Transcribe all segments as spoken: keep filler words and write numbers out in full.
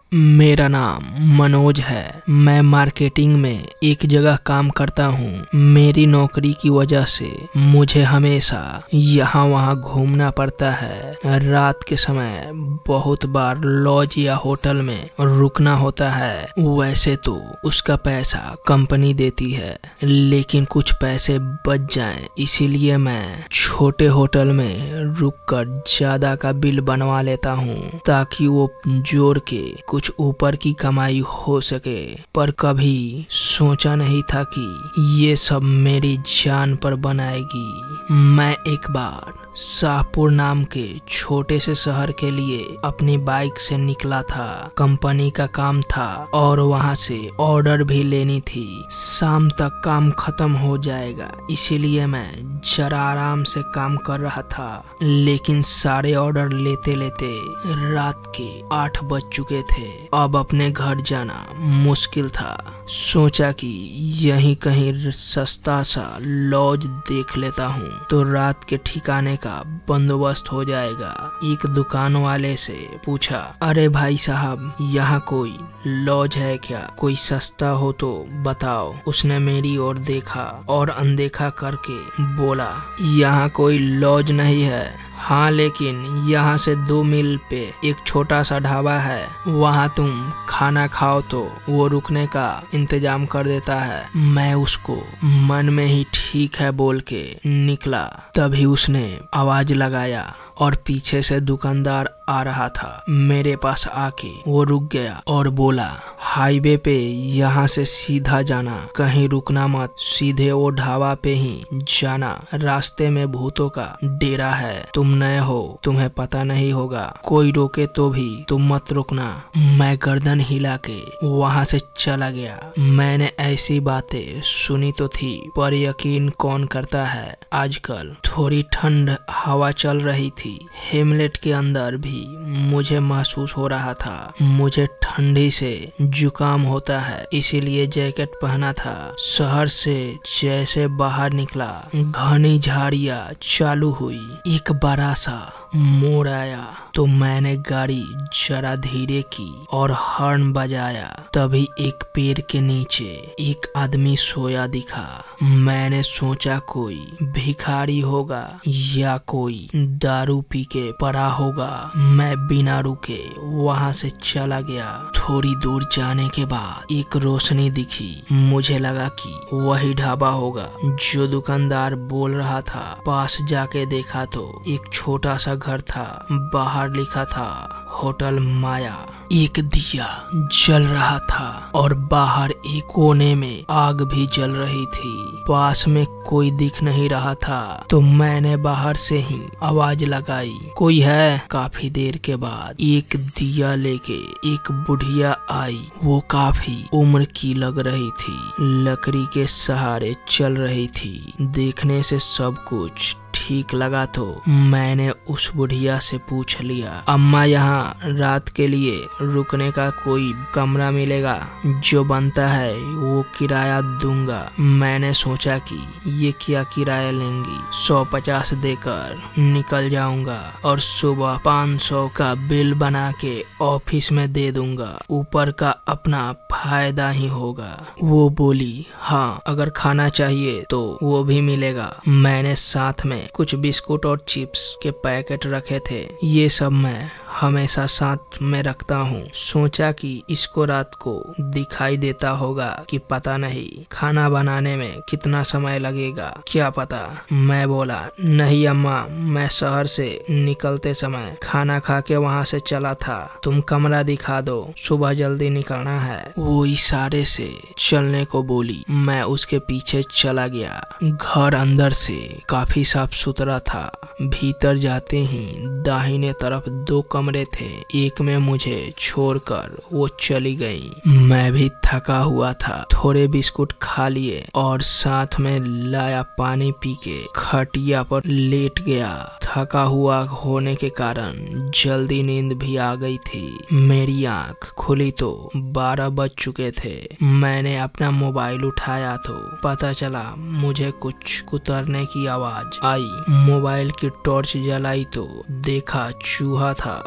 मेरा नाम मनोज है। मैं मार्केटिंग में एक जगह काम करता हूँ। मेरी नौकरी की वजह से मुझे हमेशा यहाँ वहाँ घूमना पड़ता है। रात के समय बहुत बार लॉज या होटल में रुकना होता है। वैसे तो उसका पैसा कंपनी देती है, लेकिन कुछ पैसे बच जाएं, इसीलिए मैं छोटे होटल में रुककर ज्यादा का बिल बनवा लेता हूँ, ताकि वो जोड़ के कुछ ऊपर की कमाई हो सके। पर कभी सोचा नहीं था कि ये सब मेरी जान पर बनाएगी। मैं एक बार शाहपुर नाम के छोटे से शहर के लिए अपनी बाइक से निकला था। कंपनी का काम था और वहाँ से ऑर्डर भी लेनी थी। शाम तक काम खत्म हो जाएगा, इसीलिए मैं जरा आराम से काम कर रहा था। लेकिन सारे ऑर्डर लेते लेते रात के आठ बज चुके थे। अब अपने घर जाना मुश्किल था। सोचा कि यहीं कहीं सस्ता सा लॉज देख लेता हूँ तो रात के ठिकाने का बंदोबस्त हो जाएगा। एक दुकान वाले से पूछा, अरे भाई साहब, यहाँ कोई लॉज है क्या? कोई सस्ता हो तो बताओ। उसने मेरी ओर देखा और अनदेखा करके बोला, यहाँ कोई लॉज नहीं है। हाँ, लेकिन यहाँ से दो मील पे एक छोटा सा ढाबा है, वहाँ तुम खाना खाओ तो वो रुकने का इंतजाम कर देता है। मैं उसको मन में ही ठीक है बोल के निकला। तभी उसने आवाज लगाया और पीछे से दुकानदार आ रहा था। मेरे पास आके वो रुक गया और बोला, हाईवे पे यहाँ से सीधा जाना, कहीं रुकना मत, सीधे वो ढाबा पे ही जाना। रास्ते में भूतों का डेरा है, तुम नए हो, तुम्हें पता नहीं होगा। कोई रोके तो भी तुम मत रुकना। मैं गर्दन हिला के वहाँ से चला गया। मैंने ऐसी बातें सुनी तो थी, पर यकीन कौन करता है आजकल। थोड़ी ठंड हवा चल रही थी। हेमलेट के अंदर भी मुझे महसूस हो रहा था। मुझे ठंडी से जुकाम होता है, इसीलिए जैकेट पहना था। शहर से जैसे बाहर निकला, घनी झाड़ियां चालू हुई। एक बड़ा सा मोड़ आया तो मैंने गाड़ी जरा धीरे की और हॉर्न बजाया। तभी एक पेड़ के नीचे एक आदमी सोया दिखा। मैंने सोचा कोई भिखारी होगा या कोई दारू पी के पड़ा होगा। मैं बिना रुके वहां से चला गया। थोड़ी दूर जाने के बाद एक रोशनी दिखी। मुझे लगा कि वही ढाबा होगा जो दुकानदार बोल रहा था। पास जाके देखा तो एक छोटा सा घर था। बाहर लिखा था होटल माया। एक दिया जल रहा था और बाहर एक कोने में आग भी जल रही थी। पास में कोई दिख नहीं रहा था तो मैंने बाहर से ही आवाज लगाई, कोई है? काफी देर के बाद एक दिया लेके एक बुढ़िया आई। वो काफी उम्र की लग रही थी, लकड़ी के सहारे चल रही थी। देखने से सब कुछ ठीक लगा तो मैंने उस बुढ़िया से पूछ लिया, अम्मा यहाँ रात के लिए रुकने का कोई कमरा मिलेगा? जो बनता है वो किराया दूंगा। मैंने सोचा कि ये क्या किराया लेंगी, सौ पचास देकर निकल जाऊंगा और सुबह पाँच सौ का बिल बना के ऑफिस में दे दूंगा। ऊपर का अपना फायदा ही होगा। वो बोली, हाँ, अगर खाना चाहिए तो वो भी मिलेगा। मैंने साथ में कुछ बिस्कुट और चिप्स के पैकेट रखे थे। ये सब मैं हमेशा साथ में रखता हूँ। सोचा कि इसको रात को दिखाई देता होगा कि पता नहीं खाना बनाने में कितना समय लगेगा, क्या पता। मैं बोला, नहीं अम्मा, मैं शहर से निकलते समय खाना खा के वहाँ से चला था। तुम कमरा दिखा दो, सुबह जल्दी निकलना है। वो इशारे से चलने को बोली। मैं उसके पीछे चला गया। घर अंदर से काफी साफ सुथरा था। भीतर जाते ही दाहिने तरफ दो कमरे थे। एक में मुझे छोड़कर वो चली गई। मैं भी थका हुआ था। थोड़े बिस्कुट खा लिए और साथ में लाया पानी पी के खटिया पर लेट गया। थका हुआ होने के कारण जल्दी नींद भी आ गई थी। मेरी आंख खुली तो बारह बज चुके थे। मैंने अपना मोबाइल उठाया तो पता चला मुझे कुछ कुतरने की आवाज आई। मोबाइल की टॉर्च जलाई तो देखा चूहा था।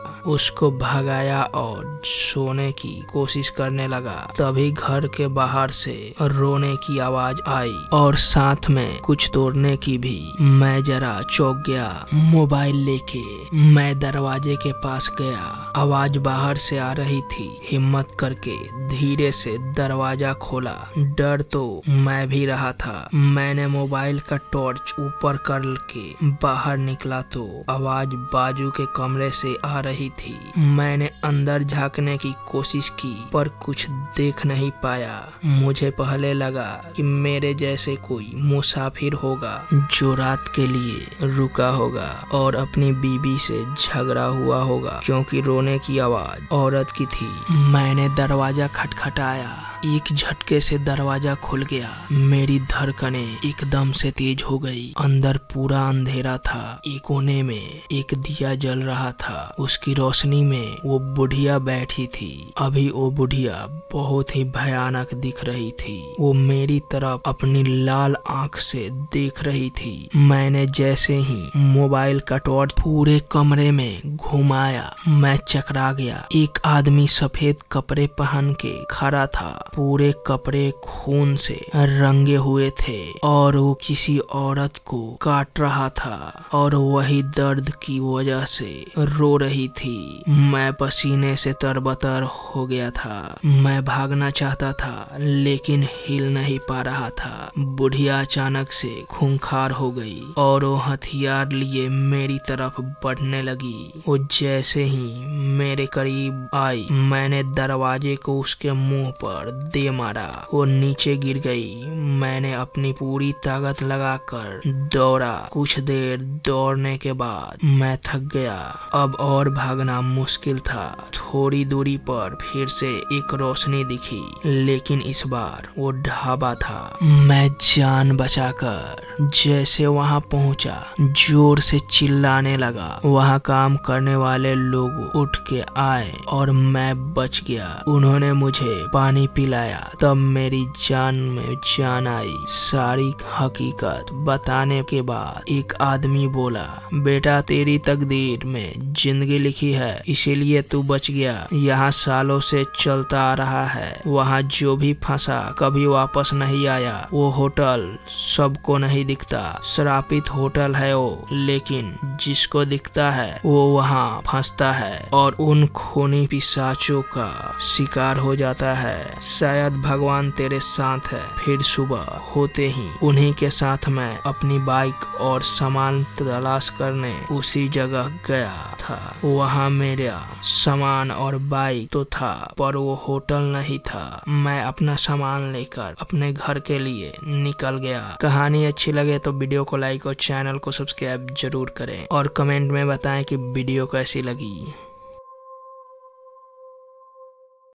उसको भगाया और सोने की कोशिश करने लगा। तभी घर के बाहर से रोने की आवाज आई और साथ में कुछ तोड़ने की भी। मैं जरा चौंक गया। मोबाइल लेके मैं दरवाजे के पास गया। आवाज बाहर से आ रही थी। हिम्मत करके धीरे से दरवाजा खोला। डर तो मैं भी रहा था। मैंने मोबाइल का टॉर्च ऊपर करके बाहर निकला तो आवाज बाजू के कमरे से आ रही थी। मैंने अंदर झांकने की कोशिश की पर कुछ देख नहीं पाया। मुझे पहले लगा कि मेरे जैसे कोई मुसाफिर होगा जो रात के लिए रुका होगा और अपनी बीबी से झगड़ा हुआ होगा, क्योंकि रोने की आवाज औरत की थी। मैंने दरवाजा खटखटाया। एक झटके से दरवाजा खुल गया। मेरी धड़कनें एकदम से तेज हो गई। अंदर पूरा अंधेरा था। एक कोने में एक दिया जल रहा था। उसकी रोशनी में वो बुढ़िया बैठी थी। अभी वो बुढ़िया बहुत ही भयानक दिख रही थी। वो मेरी तरफ अपनी लाल आंख से देख रही थी। मैंने जैसे ही मोबाइल का टॉर्च पूरे कमरे में घुमाया, मैं चकरा गया। एक आदमी सफेद कपड़े पहन के खड़ा था। पूरे कपड़े खून से रंगे हुए थे और वो किसी औरत को काट रहा था और वही दर्द की वजह से रो रही थी। मैं पसीने से तरबतर हो गया था। मैं भागना चाहता था लेकिन हिल नहीं पा रहा था। बुढ़िया अचानक से खूंखार हो गई और वो हथियार लिए मेरी तरफ बढ़ने लगी। वो जैसे ही मेरे करीब आई, मैंने दरवाजे को उसके मुंह पर दे मारा। वो नीचे गिर गई। मैंने अपनी पूरी ताकत लगाकर दौड़ा। कुछ देर दौड़ने के बाद मैं थक गया। अब और भागना मुश्किल था। थोड़ी दूरी पर फिर से एक रोशनी दिखी, लेकिन इस बार वो ढाबा था। मैं जान बचाकर जैसे वहां पहुंचा, जोर से चिल्लाने लगा। वहां काम करने वाले लोग उठ के आए और मैं बच गया। उन्होंने मुझे पानी पिलाया। तब मेरी जान में जान आई। सारी हकीकत बताने के बाद एक आदमी बोला, बेटा तेरी तकदीर में जिंदगी लिखी है, इसीलिए तू बच गया। यहाँ सालों से चलता आ रहा है। वहाँ जो भी फंसा कभी वापस नहीं आया। वो होटल सबको नहीं दिखता। श्रापित होटल है वो, लेकिन जिसको दिखता है वो वहाँ फंसता है और उन खूनी पिशाचों का शिकार हो जाता है। शायद भगवान तेरे साथ है। फिर सुबह होते ही उन्हीं के साथ मैं अपनी बाइक और सामान तलाश करने उसी जगह गया था। वहाँ मेरा सामान और बाइक तो था, पर वो होटल नहीं था। मैं अपना सामान लेकर अपने घर के लिए निकल गया। कहानी अच्छी लगे तो वीडियो को लाइक और चैनल को सब्सक्राइब जरूर करें और कमेंट में बताएं कि वीडियो कैसी लगी।